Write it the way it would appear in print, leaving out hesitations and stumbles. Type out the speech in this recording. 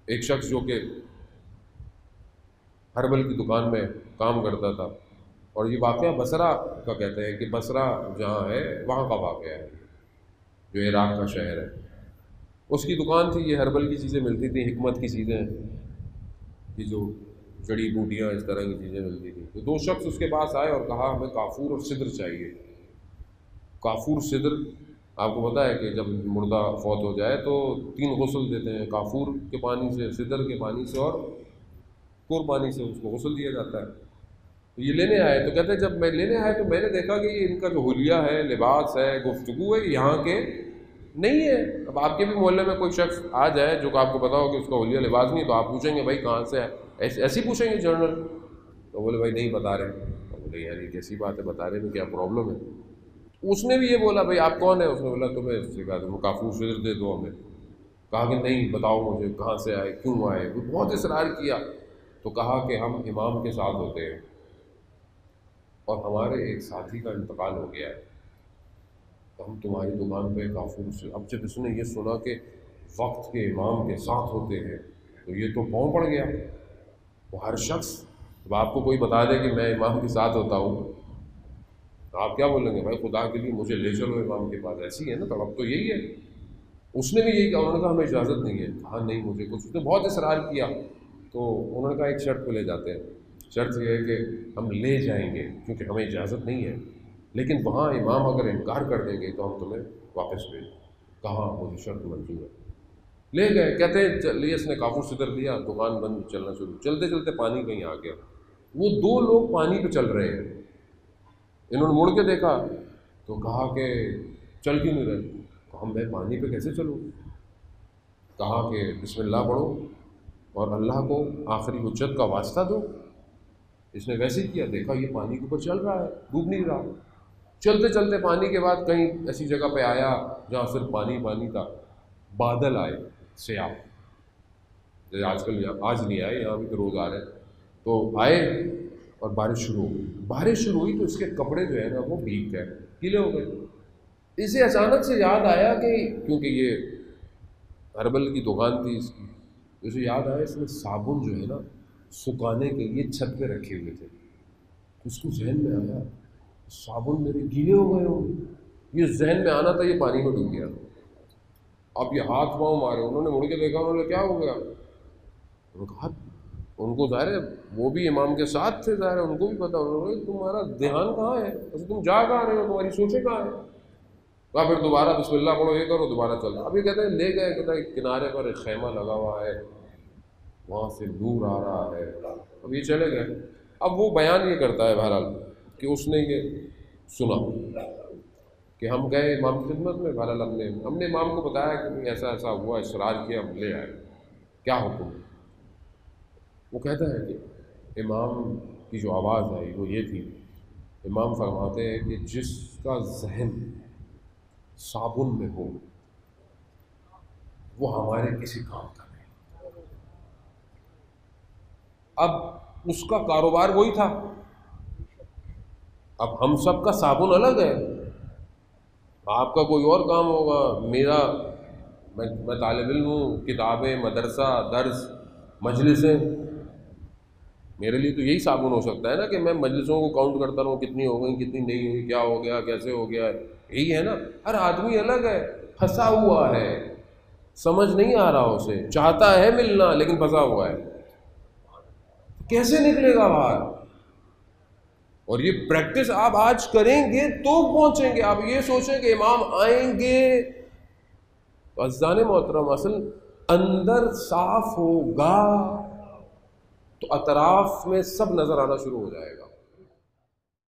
ایک شخص جو کہ ہربل کی دکان میں کام کرتا تھا، اور یہ واقعہ بصرہ کا کہتے ہیں کہ بصرہ جہاں ہے وہاں کا واقعہ ہے، جو عراق کا شہر ہے۔ اس کی دکان تھی، یہ ہربل کی چیزیں ملتی تھیں، حکمت کی چیزیں، یہ جو جڑی بوٹیاں اس طرح کی چیزیں ملتی تھیں۔ تو دو شخص اس کے پاس آئے اور کہا ہمیں کافور اور سدر چاہیے۔ کافور سدر، آپ کو پتہ ہے کہ جب مردہ فوت ہو جائے تو 3 غسل دیتے ہیں، کافور کے پانی سے، سدر کے پانی سے، اور کور پانی سے اس کو غسل دیا جاتا ہے۔ تو یہ لینے آئے، تو کہتے ہیں جب میں لینے آئے تو میں نے دیکھا کہ یہ ان کا جو حلیہ ہے، لباس ہے، گفتگو ہے، یہاں کے نہیں ہے۔ اب آپ کے بھی محلے میں کوئی شخص آ جائے جو کہ آپ کو پتا ہو کہ اس کا حلیہ لباس نہیں، تو آپ پوچھیں گے بھائی کہاں سے ہے، ایسے پوچھیں گے جنرل؟ تو بولے بھائی نہیں بتا رہے۔ تو بولے یار یہ کیسی بات ہے، بتا رہے میں کیا پرابلم ہے؟ اس نے بھی یہ بولا بھائی آپ کون ہیں؟ اس نے بولا تمہیں کہا تم کافور سدر دے دو ہمیں۔ کہا کہ نہیں بتاؤ مجھے کہاں سے آئے، کیوں آئے؟ وہ بہت اصرار کیا، تو کہا کہ ہم امام کے ساتھ ہوتے ہیں اور ہمارے ایک ساتھی کا انتقال ہو گیا ہے، تو ہم تمہاری دکان پہ کافور سے۔ اب جب اس نے یہ سنا کہ وقت کے امام کے ساتھ ہوتے ہیں تو یہ تو پاؤں پڑ گیا۔ وہ ہر شخص، جب آپ کو کوئی بتا دے کہ میں امام کے ساتھ ہوتا ہوں تو آپ کیا بولیں گے؟ بھائی خدا کے لیے مجھے لے چلو امام کے پاس، ایسی ہے نا؟ تو اب تو یہی ہے۔ اس نے بھی یہی کہا، انہوں نے کہا ہمیں اجازت نہیں ہے۔ کہا نہیں مجھے کچھ، اس نے بہت اصرار کیا، تو انہوں نے کہا ایک شرط پہ لے جاتے ہیں، شرط یہ ہے کہ ہم لے جائیں گے کیونککہ ہمیں اجازت نہیں ہے، لیکن وہاں امام اگر انکار کر دیں گے تو ہم تمہیں واپس بھیج۔ کہا مجھے شرط منظور ہے۔ لے گئے، کہتے ہیں چلیے، اس نے کافور سدر دیا، دکان بند، چلنا شروع، چلتے چلتے پانی کہیں آ گیا، وہ 2 لوگ پانی پہ چل رہے ہیں۔ انہوں نے مڑ کے دیکھا تو کہا کہ چل کیوں نہیں رہے؟ کہا میں پانی پہ کیسے چلوں؟ کہا کہ بسم اللہ پڑھو اور اللہ کو آخری حجت کا واسطہ دو۔ اس نے ویسے ہی کیا، دیکھا یہ پانی کے اوپر چل رہا ہے، ڈوب نہیں رہا۔ چلتے چلتے پانی کے بعد کہیں ایسی جگہ پہ آیا جہاں صرف پانی پانی تھا، بادل آئے سیاہ، جیسے آج کل آج نہیں آئے، یہاں بھی تو روز آ رہے ہیں، تو آئے اور بارش شروع ہو گئی۔ بارش شروع ہوئی تو اس کے کپڑے جو ہے نا وہ بھیگ گئے، گیلے ہو گئے۔ اسے اچانک سے یاد آیا کہ کیونکہ یہ ہربل کی دکان تھی اس کی، اسے یاد آیا اس میں صابن جو ہے نا سکھانے کے لیے چھت پہ رکھے ہوئے تھے۔ اس کو ذہن میں آیا صابن میرے گیلے ہو گئے ہوں، یہ ذہن میں آنا تھا، یہ پانی میں ڈوب گیا۔ اب یہ ہاتھ پاؤں مارے، انہوں نے مڑ کے دیکھا، انہوں نے کیا ہو گیا؟ انہوں نے کہا، ان کو ظاہر ہے وہ بھی امام کے ساتھ تھے، ظاہر ہے ان کو بھی پتا، انہوں نے تمہارا دھیان کہاں ہے، ایسے تم جا کہاں رہے ہو، تمہاری سوچیں کہاں ہیں؟ کہا پھر دوبارہ بسم اللہ پڑھو، یہ کرو، دوبارہ چل۔ اب یہ کہتے ہیں لے گئے، کہتا ہے کنارے پر ایک خیمہ لگا ہوا ہے، وہاں سے نور آ رہا ہے۔ اب یہ چلے گئے۔ اب وہ بیان یہ کرتا ہے بہرحال کہ اس نے یہ سنا کہ ہم گئے امام کی خدمت میں، بہرحال ہم نے امام کو بتایا کہ ایسا ایسا ہوا، اصرار کیا، ہم لے آئے، کیا حکم ہے؟ وہ کہتا ہے کہ امام کی جو آواز آئی وہ یہ تھی، امام فرماتے ہیں کہ جس کا ذہن صابن میں ہو وہ ہمارے کسی کام کا نہیں۔ اب اس کا کاروبار وہی تھا، اب ہم سب کا صابن الگ ہے، آپ کا کوئی اور کام ہوگا، میرا میں طالب علم ہوں، کتابیں، مدرسہ، درس، مجلسیں، میرے لیے تو یہی صابن ہو سکتا ہے نا کہ میں مجلسوں کو کاؤنٹ کرتا رہوں، کتنی ہو گئی، کتنی نہیں ہوئی، کیا ہو گیا، کیسے ہو گیا، یہی ہے نا۔ ہر آدمی الگ ہے، پھنسا ہوا ہے، سمجھ نہیں آ رہا اسے، چاہتا ہے ملنا لیکن پھنسا ہوا ہے، کیسے نکلے گا باہر؟ اور یہ پریکٹس آپ آج کریں گے تو پہنچیں گے۔ آپ یہ سوچیں کہ امام آئیں گے، تو عزیزان محترم اصل اندر صاف ہوگا تو اطراف میں سب نظر آنا شروع ہو جائے گا۔